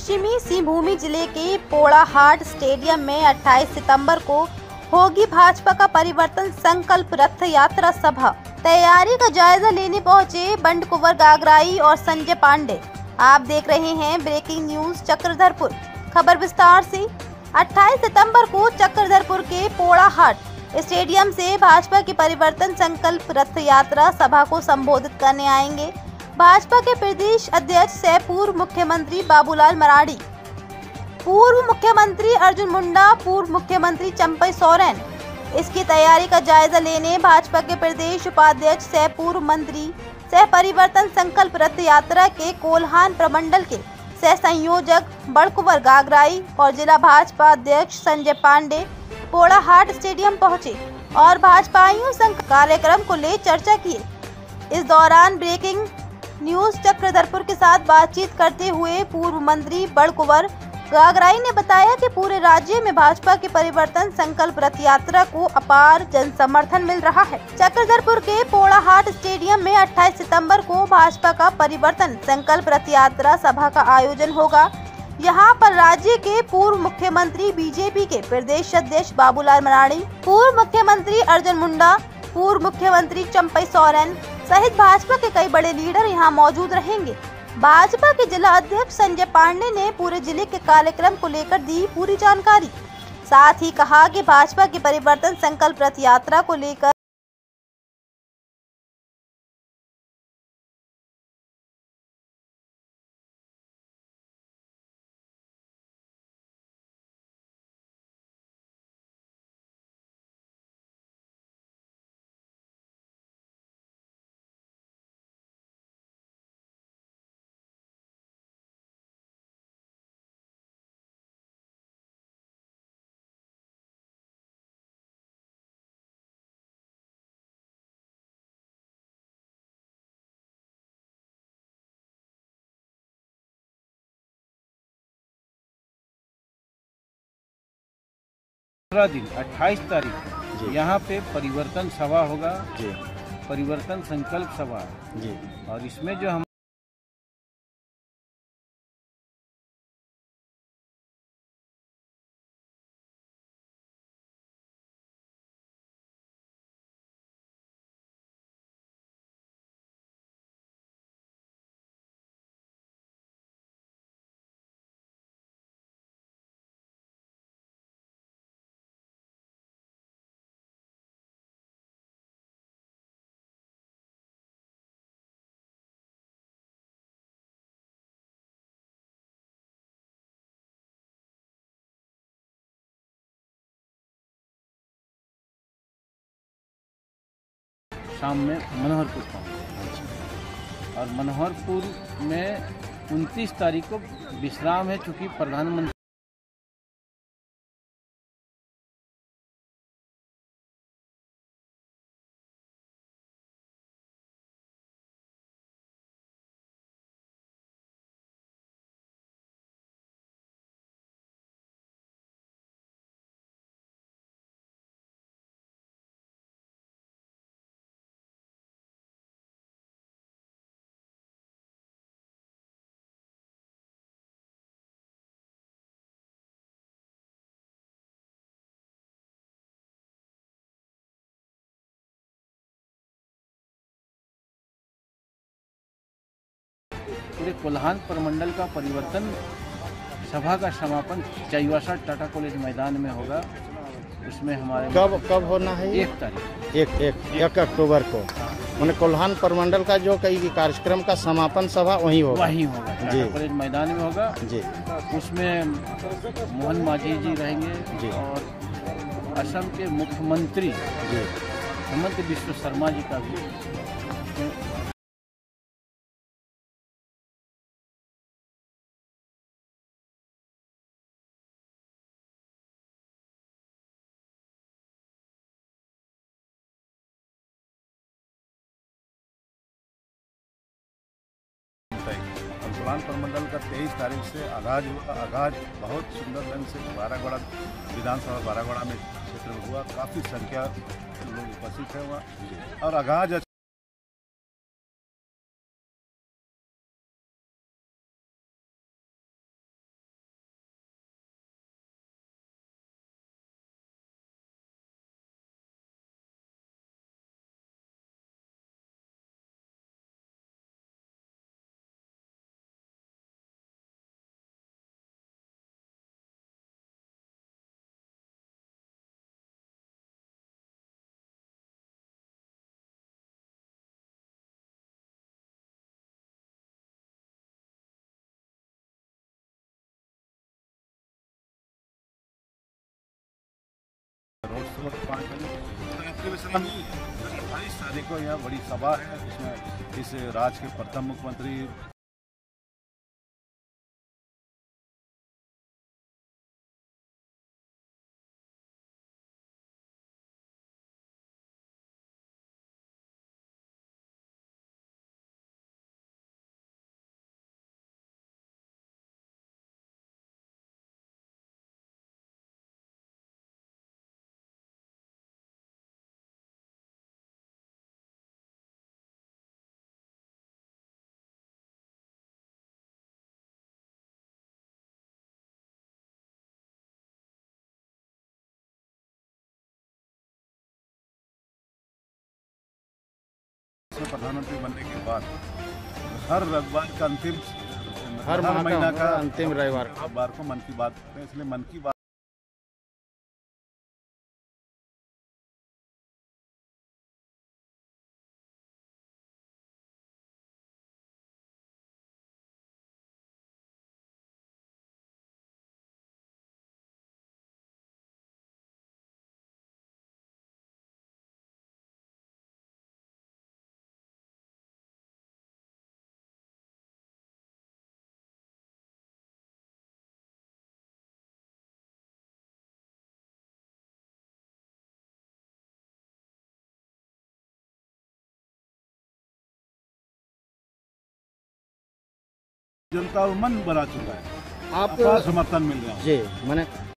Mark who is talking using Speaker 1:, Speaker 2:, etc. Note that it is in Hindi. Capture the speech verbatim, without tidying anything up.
Speaker 1: पश्चिमी सिंहभूमि जिले के पोड़ाहाट स्टेडियम में अट्ठाईस सितंबर को होगी भाजपा का परिवर्तन संकल्प रथ यात्रा सभा। तैयारी का जायजा लेने पहुंचे बंड कुंवर गागराई और संजय पांडे। आप देख रहे हैं ब्रेकिंग न्यूज चक्रधरपुर। खबर विस्तार से। अट्ठाईस सितंबर को चक्रधरपुर के पोड़ाहाट स्टेडियम से भाजपा की परिवर्तन संकल्प रथ यात्रा सभा को संबोधित करने आएंगे भाजपा के प्रदेश अध्यक्ष सह पूर्व मुख्यमंत्री बाबूलाल मरांडी, पूर्व मुख्यमंत्री अर्जुन मुंडा, पूर्व मुख्यमंत्री चंपई सोरेन। इसकी तैयारी का जायजा लेने भाजपा के प्रदेश उपाध्यक्ष सह पूर्व मंत्री सह परिवर्तन संकल्प रथ यात्रा के कोल्हान प्रमंडल के सह संयोजक बंड कुंवर गागराई और जिला भाजपा अध्यक्ष संजय पांडे पोड़ाहाट स्टेडियम पहुंचे और भाजपाइयों संघ कार्यक्रम को ले चर्चा किए। इस दौरान ब्रेकिंग न्यूज चक्रधरपुर के साथ बातचीत करते हुए पूर्व मंत्री बंड कुंवर गागराई ने बताया कि पूरे राज्य में भाजपा के परिवर्तन संकल्प रथ यात्रा को अपार जन समर्थन मिल रहा है। चक्रधरपुर के पोड़ाहाट स्टेडियम में अट्ठाईस सितंबर को भाजपा का परिवर्तन संकल्प रथ यात्रा सभा का आयोजन होगा। यहाँ पर राज्य के पूर्व मुख्यमंत्री बीजेपी के प्रदेश अध्यक्ष बाबूलाल मरांडी, पूर्व मुख्यमंत्री अर्जुन मुंडा, पूर्व मुख्यमंत्री चंपई सोरेन सहित भाजपा के कई बड़े लीडर यहाँ मौजूद रहेंगे। भाजपा के जिला अध्यक्ष संजय पांडे ने पूरे जिले के कार्यक्रम को लेकर दी पूरी जानकारी। साथ ही कहा कि भाजपा की परिवर्तन संकल्प रथ यात्रा को लेकर
Speaker 2: पंद्रह दिन अट्ठाईस तारीख यहाँ पे परिवर्तन सभा होगा जी, परिवर्तन संकल्प सभा जी। और इसमें जो हम शाम में मनोहरपुर पहुँचे और मनोहरपुर में उनतीस तारीख को विश्राम है, चूँकि प्रधानमंत्री पूरे कोल्हान प्रमंडल का परिवर्तन सभा का समापन चाईबासा टाटा कॉलेज मैदान में होगा। उसमें हमारे
Speaker 3: कब कब होना है?
Speaker 2: एक तारीख
Speaker 3: एक एक एक अक्टूबर को मैंने कोल्हान प्रमंडल का जो कई कार्यक्रम का समापन सभा वहीं होगा
Speaker 2: वहीं होगा टाटा कॉलेज मैदान में होगा
Speaker 3: जी।
Speaker 2: उसमें मोहन मांझी जी रहेंगे जी और असम के मुख्यमंत्री जी हेमंत बिस्वा शर्मा जी का भी
Speaker 4: कोल्हान प्रमंडल का तेईस तारीख से आगाज हुआ। आगाज बहुत सुंदर ढंग से बारागौड़ा विधानसभा बारागौड़ा में क्षेत्र में हुआ। काफ़ी संख्या लोग उपस्थित है वहाँ और आगाज सुबह पाँच बजे। तो इसके विषय में अट्ठाईस तारीख को यहाँ बड़ी सभा है, इसमें इस राज्य के प्रथम मुख्यमंत्री प्रधानमंत्री बनने के बाद हर रविवार का अंतिम
Speaker 3: हर माह
Speaker 4: महीना
Speaker 3: का अंतिम रविवार
Speaker 4: रविवार को मन की बात करते हैं, इसलिए मन की बात जनता को मन बना चुका है,
Speaker 3: आप
Speaker 4: अपार समर्थन मिल रहा है।
Speaker 3: जी मैंने